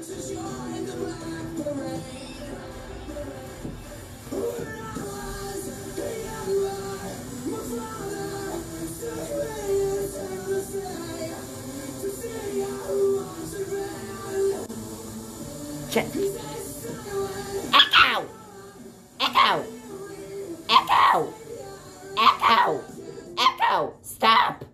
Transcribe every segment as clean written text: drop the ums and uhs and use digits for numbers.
Echo! Echo! Echo! Echo! Echo! Stop!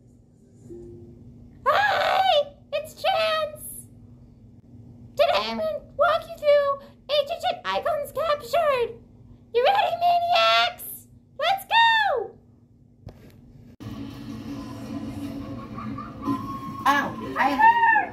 Hi! It's Chance! Today I'm going to walk you through HHN icons captured! You ready, maniacs? Let's go! Oh, I...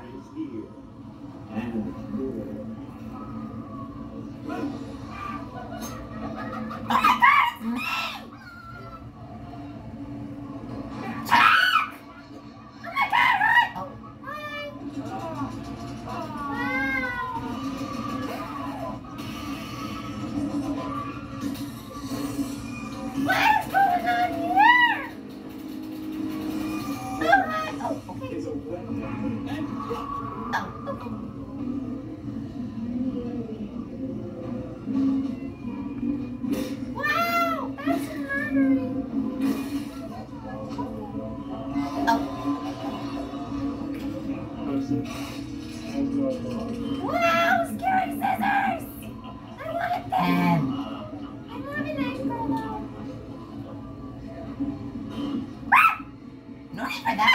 Wow, scary scissors! I want them! I'm not a nice girl though. No need for that!